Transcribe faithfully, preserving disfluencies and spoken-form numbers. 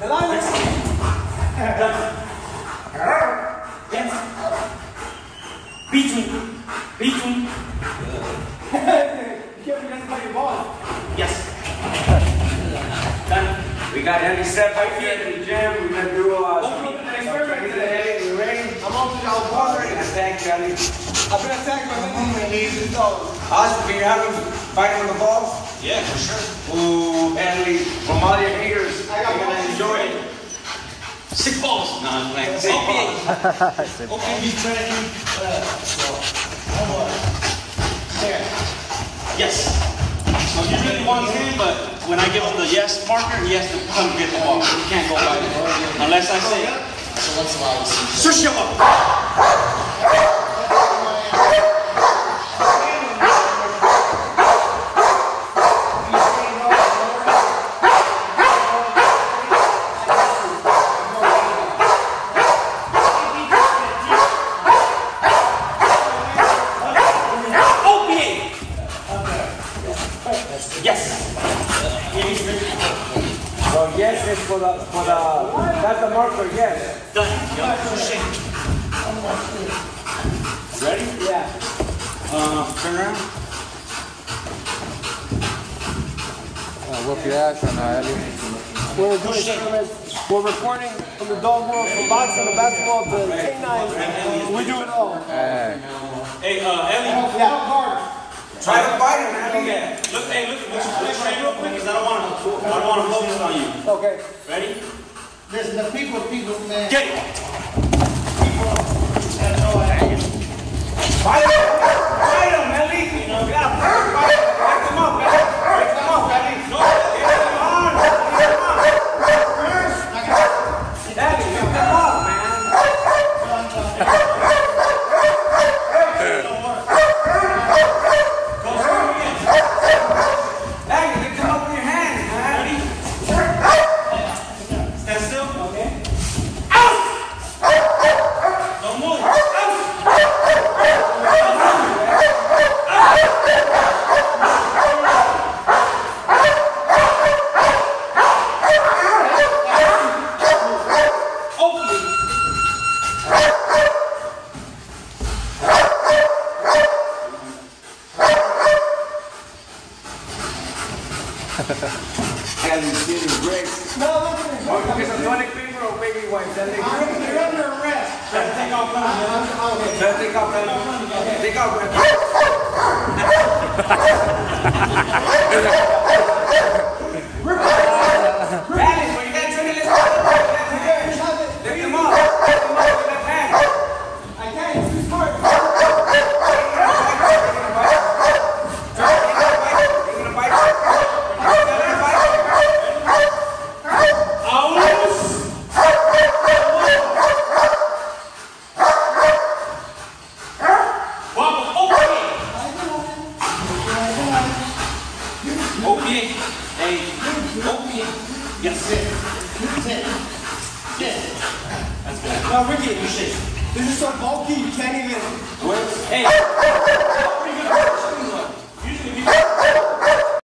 Yes. Between. Between. You can't forget to play your ball. Yes. Done. We got any step right here in the gym. We're going to do uh, some experiment today. You ready? I'm on to y'all ball. Attack, Charlie. I've been attacked by my knees and toes. Oscar, can you have him fighting with the balls? Yeah, for sure. Ooh, Henley, from all your haters, I got you're going to enjoy it. Six balls. No, I'm playing. Six Okay. balls. Okay, he's training. Uh, so, there. Yes. So he really wants in, but when I give him the yes marker, he has to come get the ball. He can't go by it. Unless I say, so let's allow this. Shush him up. Yes. So yes is for the for the that's the marker, yes. Done. Ready? Yeah. Uh, turn around. Uh, whoop your ass right now, Ellie. We're doing experiments. We're recording from the dog world, from boxing to basketball to canines. We do it all. Hey. Hey, uh, Ellie. Yeah, hard. Try to fight him, man. Yeah. Look, hey, look, look, look straight real quick, because I don't want to, I don't want to focus on you. Okay. Ready? Listen, the people, people, man. Get it. Fight him! Fight him, Henley! You know, you got to fight him. Break him up, man. Break him up, Henley. No, get him on. Get him on. Henley, lift him up, man. Henley's feeling great. No, look at Oh, you get some toilet paper or baby wipes, Henley? You're under arrest. Try to take off running. Try to take off, Henley. Take off, Henley. Henley, when you get to the list, lift him up. Lift him up with left hand. I can't, it's too smart. Opiate. Hey, opiate. Yes. That's good. Now, Ricky, you shit. This is so bulky, you can't even. Hey.